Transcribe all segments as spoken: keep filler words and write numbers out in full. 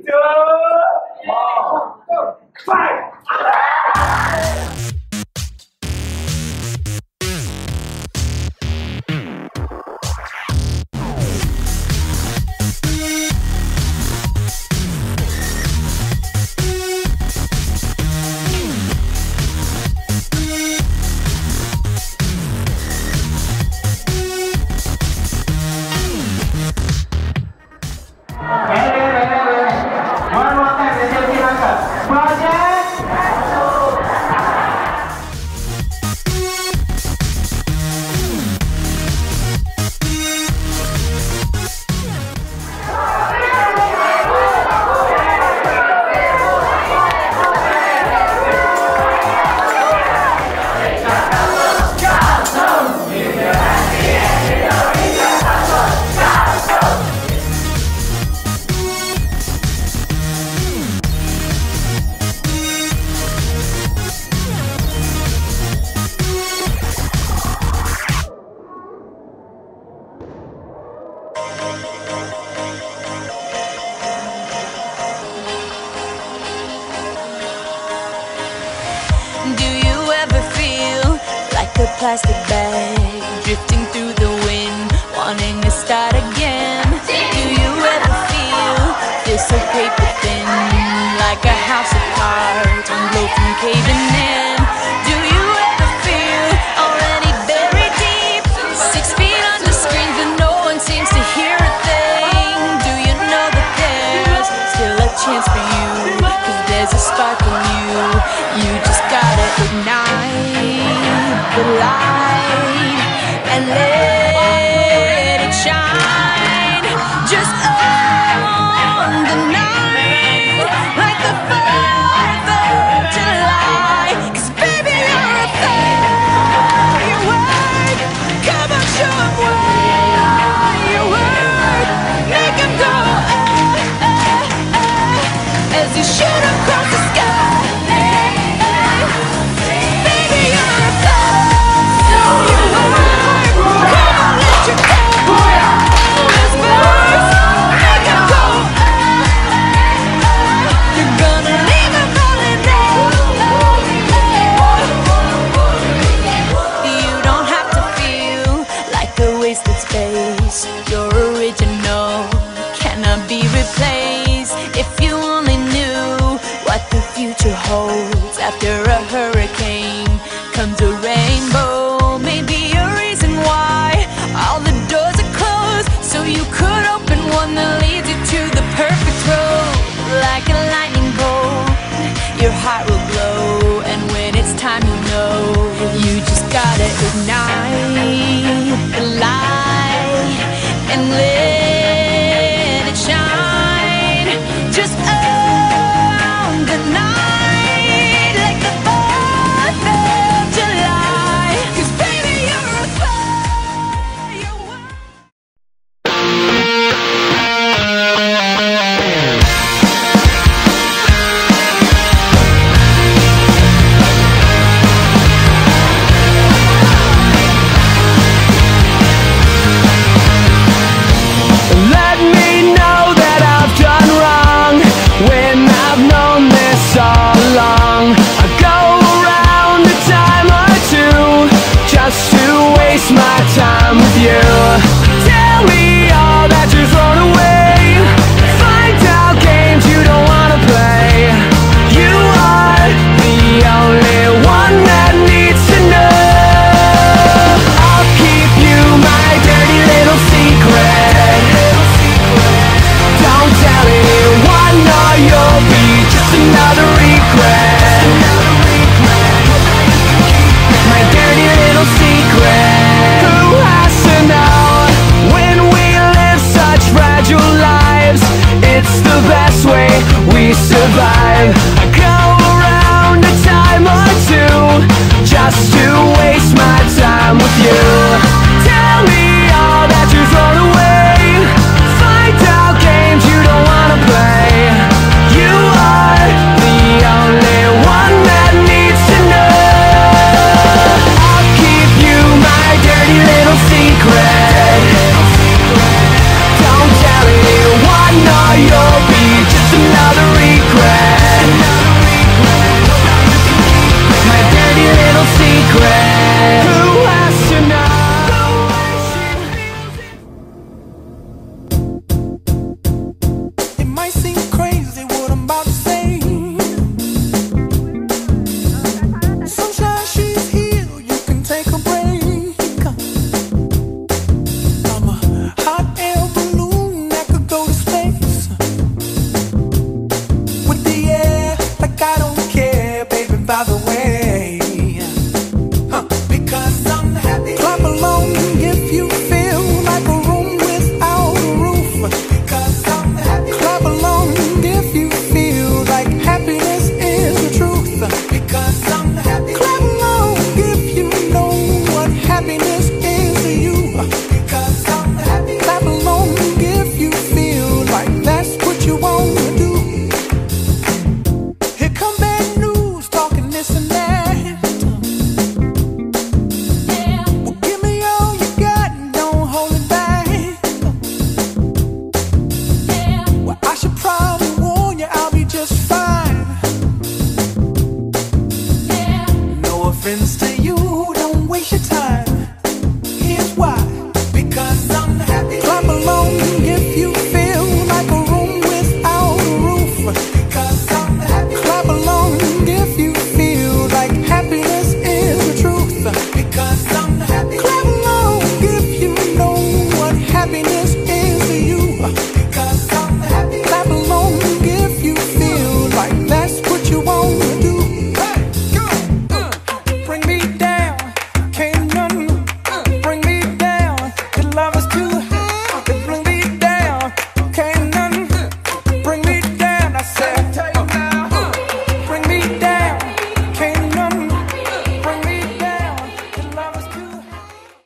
two, five. Do you ever feel like a plastic bag drifting through the wind, wanting to start again? Do you ever feel, feel so paper thin, like a house of cards, one blow from caving in? Do you ever feel already buried deep, six feet under screens and no one seems to hear a thing? Do you know that there's still a chance for you, 'cause there's a spark in you? You just gotta ignite the light and might seem crazy what I'm about to say. Sunshine, she's here, you can take a break. I'm a hot air balloon that could go to space with the air, like I don't care, baby, by the way. Huh. Because I'm happy. Clap along if you feel like a room without a roof. Because I'm happy. Clap along if you feel like happiness is the truth. Because I'm happy. Clap along if you know what happiness is to you. Because I'm happy. Clap along if you feel like that's what you want to do. Here come bad news, talking this and that. Well, give me all you got and don't hold it back. Well, I should probably warn you, I'll be just fine. No offense to you, don't waste your time. Here's why. Because I'm happy. Clap along if you feel like a room without a roof. Because I'm happy. Clap along if you feel like happiness is the truth. Because I'm happy. Clap along if you know what happiness is to you. Because I'm happy. Clap along if you feel like that's what you want to do. Hey, go! Uh, bring me down, can't none bring me down. Your love is too high. Bring me down, can't none bring me down. I said, bring me down, can't none bring me down. Your love is too high.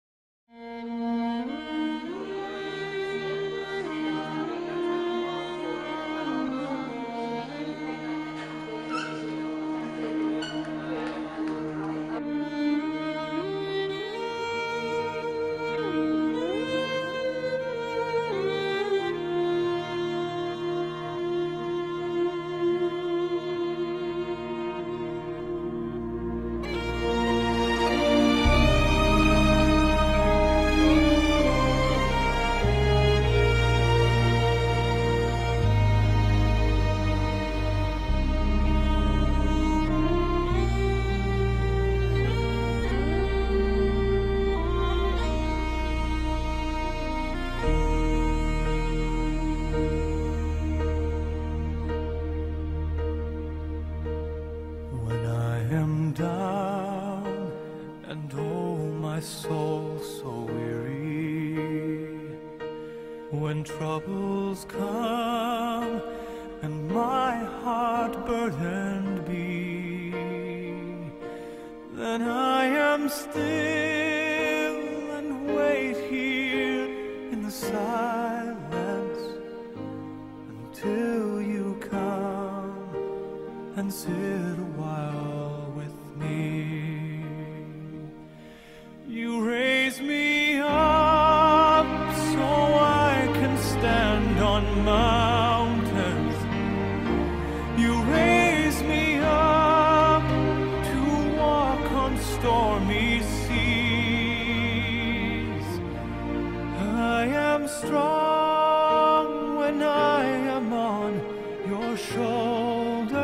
When I am down and oh my soul so weary, when troubles come and my heart burdened be, then I am still and wait here in the silence until you come and sit a while with me. You raise me up so I can stand on mountains. You raise me up to walk on stormy seas. I am strong when I am on your shoulders.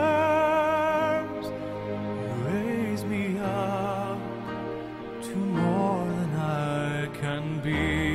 You raise me up to more than I can be.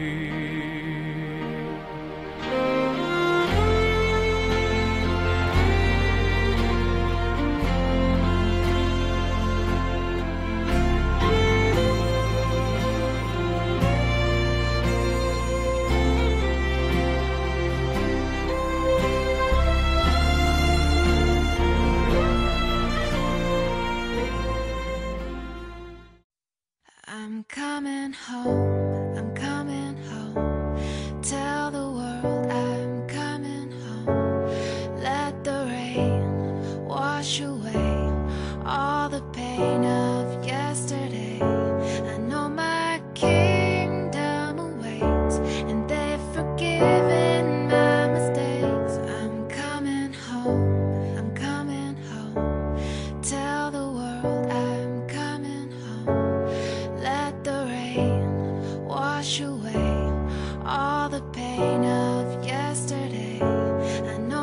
I'm coming home, I'm coming home. Tell the world I'm coming home. Let the rain wash away all the pain of yesterday. I know my kingdom awaits, and they've forgiven my mistakes. I'm coming home, I'm coming home. Tell the world I'm coming home. Let the rain wash away all the pain of yesterday. I know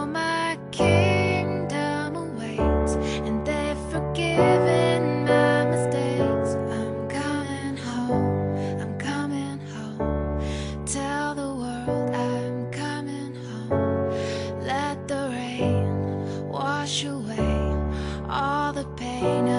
pain